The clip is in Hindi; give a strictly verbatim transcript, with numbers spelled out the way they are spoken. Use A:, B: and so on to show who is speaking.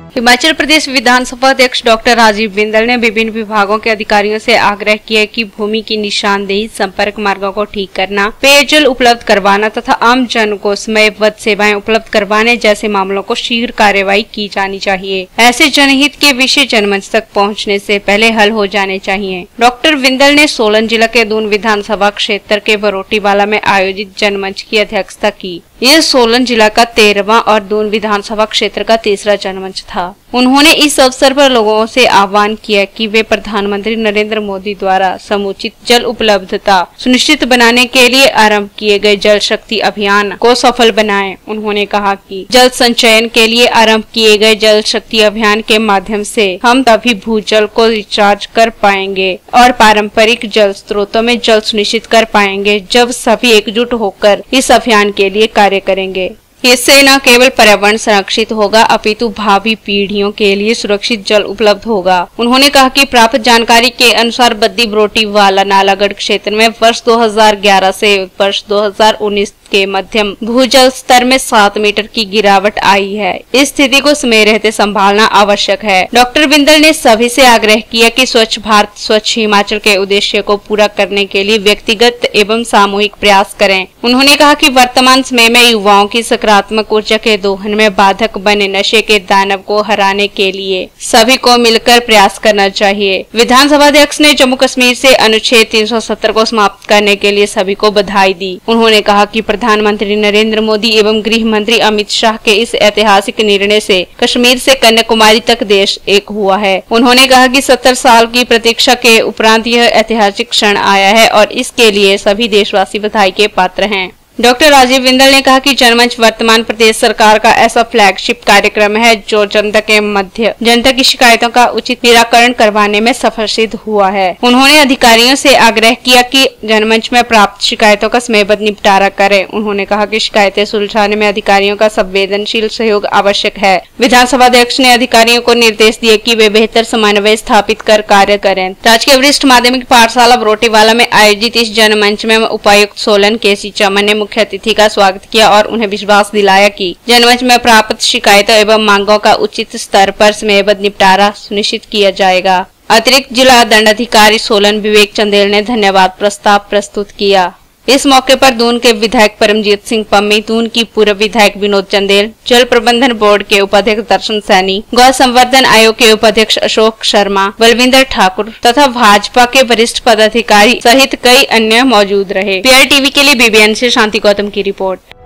A: हिमाचल प्रदेश विधानसभा अध्यक्ष डॉक्टर राजीव बिंदल ने विभिन्न विभागों के अधिकारियों से आग्रह किया कि भूमि की निशानदेही, संपर्क मार्गों को ठीक करना, पेयजल उपलब्ध करवाना तथा आम जन को समयबद्ध सेवाएं उपलब्ध करवाने जैसे मामलों को शीघ्र कार्यवाही की जानी चाहिए। ऐसे जनहित के विषय जनमंच तक पहुंचने से पहले हल हो जाने चाहिए। डॉक्टर बिंदल ने सोलन जिला के दून विधानसभा क्षेत्र के बरोटीवाला में आयोजित जनमंच की अध्यक्षता की। यह सोलन जिला का तेरहवां और दून विधानसभा क्षेत्र का तीसरा जनमंच था। उन्होंने इस अवसर पर लोगों से आह्वान किया कि वे प्रधानमंत्री नरेंद्र मोदी द्वारा समुचित जल उपलब्धता सुनिश्चित बनाने के लिए आरंभ किए गए जल शक्ति अभियान को सफल बनाएं। उन्होंने कहा कि जल संचयन के लिए आरंभ किए गए जल शक्ति अभियान के माध्यम से हम तभी भूजल को रिचार्ज कर पाएंगे और पारंपरिक जल स्रोतों में जल सुनिश्चित कर पाएंगे जब सभी एकजुट होकर इस अभियान के लिए कार्य करेंगे। इससे न केवल पर्यावरण संरक्षित होगा अपितु भावी पीढ़ियों के लिए सुरक्षित जल उपलब्ध होगा। उन्होंने कहा कि प्राप्त जानकारी के अनुसार बद्दी बरोटीवाला नालागढ़ क्षेत्र में वर्ष दो हज़ार ग्यारह से वर्ष दो हज़ार उन्नीस के मध्यम भूजल स्तर में सात मीटर की गिरावट आई है। इस स्थिति को समय रहते संभालना आवश्यक है। डॉक्टर बिंदल ने सभी से आग्रह किया कि स्वच्छ भारत स्वच्छ हिमाचल के उद्देश्य को पूरा करने के लिए व्यक्तिगत एवं सामूहिक प्रयास करें। उन्होंने कहा कि वर्तमान समय में युवाओं की सकारात्मक ऊर्जा के दोहन में बाधक बने नशे के दानव को हराने के लिए सभी को मिलकर प्रयास करना चाहिए। विधानसभा अध्यक्ष ने जम्मू कश्मीर से अनुच्छेद तीन सौ सत्तर को समाप्त करने के लिए सभी को बधाई दी। उन्होंने कहा कि प्रधानमंत्री नरेंद्र मोदी एवं गृह मंत्री अमित शाह के इस ऐतिहासिक निर्णय से कश्मीर से कन्याकुमारी तक देश एक हुआ है। उन्होंने कहा कि सत्तर साल की प्रतीक्षा के उपरांत यह ऐतिहासिक क्षण आया है और इसके लिए सभी देशवासी बधाई के पात्र हैं। डॉक्टर राजीव बिंदल ने कहा कि जनमंच वर्तमान प्रदेश सरकार का ऐसा फ्लैगशिप कार्यक्रम है जो जनता के मध्य जनता की शिकायतों का उचित निराकरण करवाने में सफल सिद्ध हुआ है। उन्होंने अधिकारियों से आग्रह किया कि जनमंच में प्राप्त शिकायतों का समयबद्ध निपटारा करें। उन्होंने कहा कि शिकायतें सुलझाने में अधिकारियों का संवेदनशील सहयोग आवश्यक है। विधानसभा अध्यक्ष ने अधिकारियों को निर्देश दिए कि वे बेहतर समन्वय स्थापित कर कार्य करें। राजकीय वरिष्ठ माध्यमिक पाठशाला बरोटीवाला में आयोजित इस जनमंच में उपायुक्त सोलन केसी चमन ने मुख्य अतिथि का स्वागत किया और उन्हें विश्वास दिलाया कि जनमंच में प्राप्त शिकायतों एवं मांगों का उचित स्तर पर समयबद्ध निपटारा सुनिश्चित किया जाएगा। अतिरिक्त जिला दंडाधिकारी सोलन विवेक चंदेल ने धन्यवाद प्रस्ताव प्रस्तुत किया। इस मौके पर दून के विधायक परमजीत सिंह पम्मी, दून की पूर्व विधायक विनोद चंदेल, जल प्रबंधन बोर्ड के उपाध्यक्ष दर्शन सैनी, गौ संवर्धन आयोग के उपाध्यक्ष अशोक शर्मा, बलविंदर ठाकुर तथा भाजपा के वरिष्ठ पदाधिकारी सहित कई अन्य मौजूद रहे। पीआर टीवी के लिए बीबीएन से शांति गौतम की रिपोर्ट।